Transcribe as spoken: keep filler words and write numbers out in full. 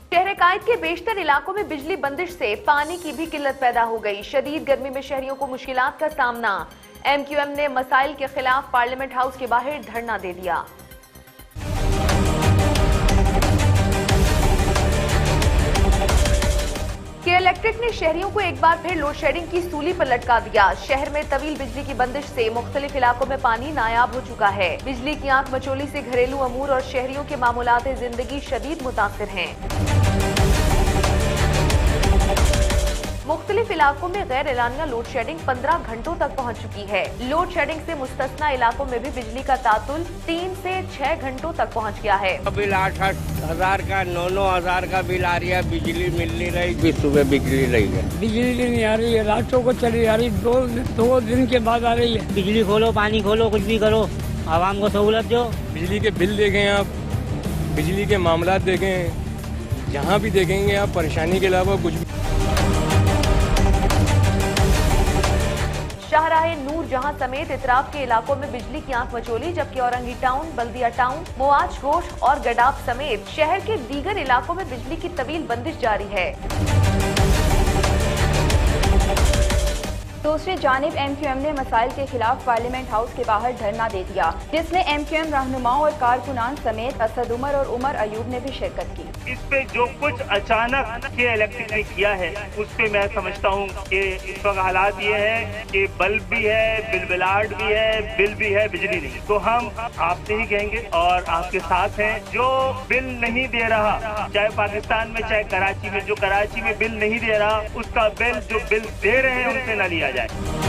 शहर कायद के बेशतर इलाकों में बिजली बंदिश से पानी की भी किल्लत पैदा हो गई। शदीद गर्मी में शहरियों को मुश्किलात का सामना। एम क्यू एम ने मसाइल के खिलाफ पार्लियामेंट हाउस के बाहर धरना दे दिया। के इलेक्ट्रिक ने शहरियों को एक बार फिर लोड शेडिंग की सूली पर लटका दिया। शहर में तवील बिजली की बंदिश से मुख्तलिफ इलाकों में पानी नायाब हो चुका है। बिजली की आंख मचोली से घरेलू अमूर और शहरियों के मामूलात जिंदगी शदीद मुतासिर हैं। मुख्तलिफ इलाकों में गैर एलानिया लोड शेडिंग पंद्रह घंटों तक पहुंच चुकी है। लोड शेडिंग से मुस्तस्ना इलाकों में भी बिजली का तातुल तीन से छह घंटों तक पहुंच गया है। बिल आठ आठ हजार का नौ नौ हजार का बिल आ रही है। बिजली मिल नहीं रही, भी सुबह बिजली रही है, बिजली नहीं आ रही है, रातों को चली आ रही, दो दो दिन के बाद आ रही है। बिजली खोलो, पानी खोलो, कुछ भी करो, आवाम को सहूलत दो। बिजली के बिल देखें आप, बिजली के मामला देखें, जहाँ भी देखेंगे आप परेशानी के अलावा कुछ भी। शाहराहे नूर जहां समेत इतराफ के इलाकों में बिजली की आंख मचोली, जबकि औरंगी टाउन, बल्दिया टाउन, मोआज गोश और गडाफ समेत शहर के दीगर इलाकों में बिजली की तवील बंदिश जारी है। दूसरी जानिब एम क्यू एम ने मसाइल के खिलाफ पार्लियामेंट हाउस के बाहर धरना दे दिया, जिसमें एम क्यू एम रहनुमाओं और कारकुनान समेत असद उमर और उमर अयूब ने भी शिरकत की। इस पे जो कुछ अचानक के इलेक्ट्रिक ने किया है, उस पे मैं समझता हूँ कि इस वक्त हालात ये है कि बल्ब भी है, बिलबिलाट भी है, बिल भी है, बिजली नहीं। तो हम आपसे ही कहेंगे और आपके साथ हैं, जो बिल नहीं दे रहा, चाहे पाकिस्तान में चाहे कराची में, जो कराची में बिल नहीं दे रहा, उसका बिल जो बिल दे रहे हैं उनसे न लिया जाए।